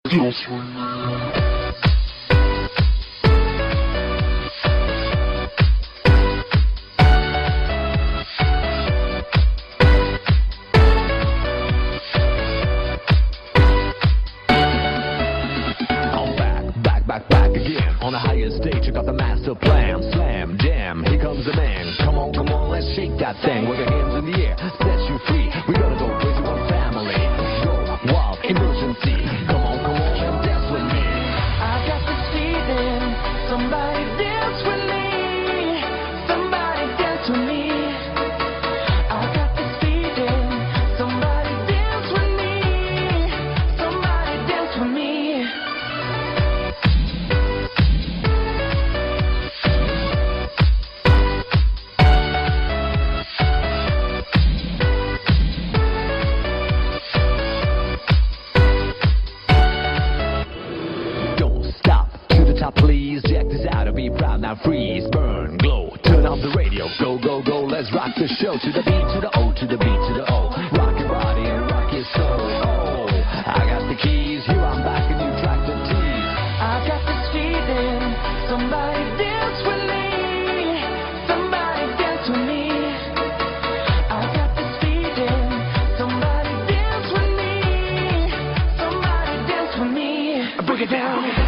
Back again on the highest stage. You got the master plan. Slam, jam, here comes the man. Come on, let's shake that thing. With your hands in the air, set you free. We gotta go crazy one family. Go wild, emergency. Come on, and dance with me. I got this feeling. Somebody dance with me. Somebody dance with me. I got this feeling. Somebody dance with me. Somebody dance with me. Please check this out and be proud. Now freeze, burn, glow. Turn off the radio. Go, go, go. Let's rock the show to the beat, to the O, to the B, to the O. Rock your body and rock your soul. Oh, I got the keys. Here I'm back and you track the tease. I got this feeling. Somebody dance with me. Somebody dance with me. I got this feeling. Somebody dance with me. Somebody dance with me. Break it down.